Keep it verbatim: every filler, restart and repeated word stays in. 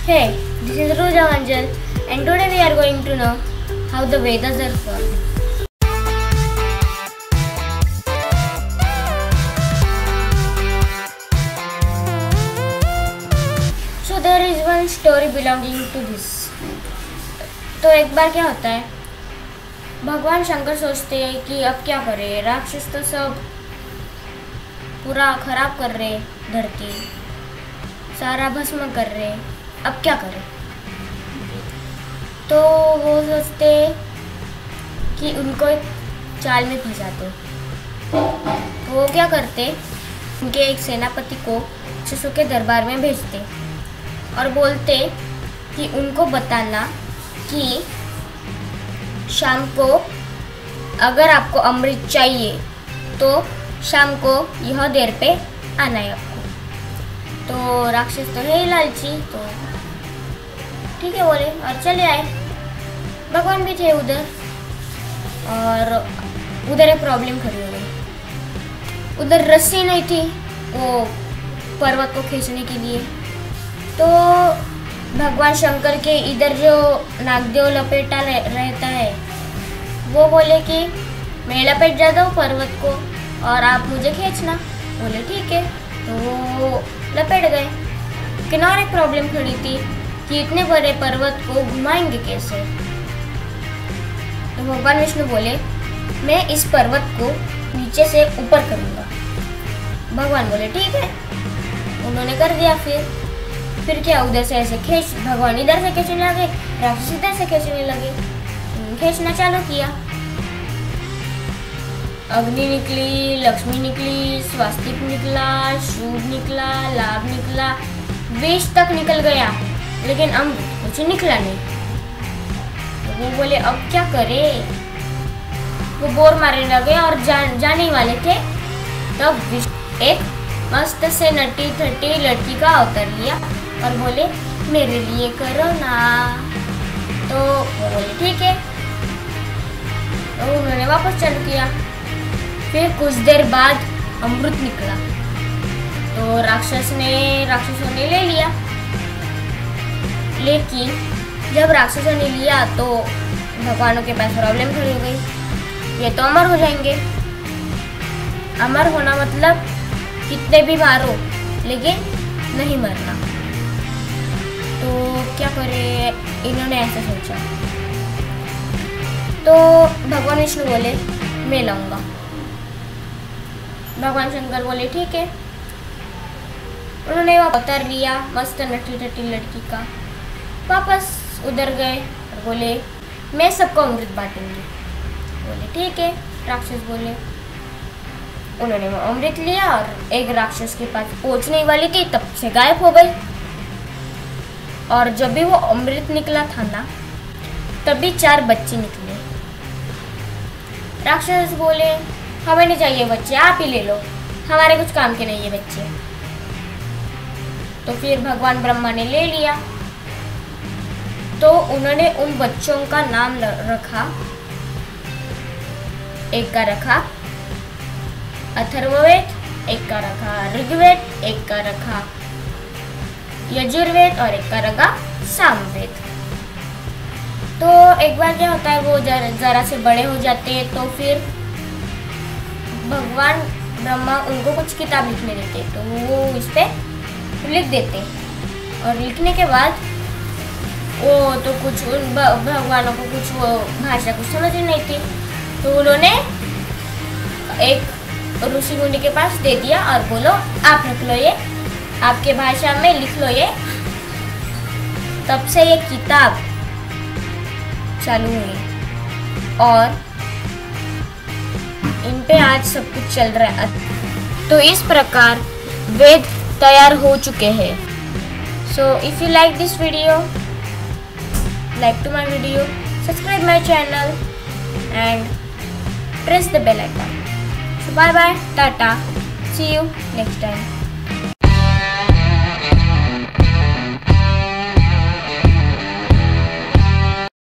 Hey, this is Ruja Anjal, and today we are going to know how the Vedas are formed. So there is one story belonging to this. तो एक बार क्या होता है, भगवान शंकर सोचते हैं कि अब क्या करें, राक्षस तो सब पूरा खराब कर रहे, धरती सारा भस्म कर रहे, अब क्या करें। तो वो सोचते कि उनको एक चाल में फंसाते। तो वो क्या करते, उनके एक सेनापति को शिशु के दरबार में भेजते और बोलते कि उनको बताना कि शाम को अगर आपको अमृत चाहिए तो शाम को यह देर पे आना है आपको। तो राक्षस तो है ही लालची, तो ठीक है बोले और चले आए। भगवान भी थे उधर, और उधर एक प्रॉब्लम खड़ी हो गई। उधर रस्सी नहीं थी वो पर्वत को खींचने के लिए। तो भगवान शंकर के इधर जो नागदेव लपेटा रहता है, वो बोले कि मैं लपेट जाता हूँ पर्वत को और आप मुझे खींचना। बोले ठीक है, तो वो लपेट गए। किनारे एक प्रॉब्लम खड़ी थी कि इतने बड़े पर्वत को घुमाएंगे कैसे। तो भगवान विष्णु बोले मैं इस पर्वत को नीचे से ऊपर करूँगा। भगवान बोले ठीक है, उन्होंने कर दिया। फिर फिर क्या, उधर से ऐसे खींच, भगवान इधर से खींचने लगे, राक्षस इधर से खींचने लगे। खींचना चालू किया, अग्नि निकली, लक्ष्मी निकली, स्वास्तिक निकला, शुभ निकला, लाभ निकला, विष तक निकल गया, लेकिन अब कुछ निकला नहीं। तो वो बोले अब क्या करे। वो बोर मारने लगे और जा, जाने वाले थे। तब तो एक मस्त से नटी थटी लड़की का अवतार लिया और बोले मेरे लिए करो ना। तो वो बोले ठीक है, तो उन्होंने वापस चालू किया। फिर कुछ देर बाद अमृत निकला, तो राक्षस ने राक्षसों ने ले लिया। लेकिन जब राक्षसों ने लिया तो भगवानों के पास प्रॉब्लम खड़ी हो गई, ये तो अमर हो जाएंगे। अमर होना मतलब कितने भी मारो लेकिन नहीं मरना। तो क्या करे, इन्होंने ऐसा सोचा। तो भगवान विष्णु बोले मैं लाऊंगा। भगवान शंकर बोले ठीक है। उन्होंने अवतार लिया मस्त नटी टटी लड़की का, वापस उधर गए और बोले मैं सबको अमृत बांटूंगी। बोले ठीक है। राक्षस बोले, उन्होंने वो अमृत लिया और एक राक्षस के पास पहुंचने वाली थी तब से गायब हो गई। और जब भी वो अमृत निकला था ना, तभी चार बच्चे निकले। राक्षस बोले हमें नहीं चाहिए बच्चे, आप ही ले लो, हमारे कुछ काम के नहीं है बच्चे। तो फिर भगवान ब्रह्मा ने ले लिया। तो उन्होंने उन बच्चों का नाम रखा, एक का रखा अथर्ववेद, एक का रखा ऋग्वेद, एक का रखा यजुर्वेद और एक का रखा सामवेद। तो एक बार क्या होता है, वो जरा, जरा से बड़े हो जाते हैं, तो फिर भगवान ब्रह्मा उनको कुछ किताब लिखने देते, तो वो इस पे लिख देते। और लिखने के बाद वो तो कुछ उन भगवानों को कुछ वो भाषा कुछ समझ नहीं थी, तो उन्होंने एक ऋषि मुनि के पास दे दिया और बोलो आप लिख लो, ये आपके भाषा में लिख लो ये। तब से ये किताब चालू हुई और इन पे आज सब कुछ चल रहा है। तो इस प्रकार वेद तैयार हो चुके हैं। So if you like this video, like to my video, subscribe my channel and press the bell icon. So bye bye, tata, see you next time.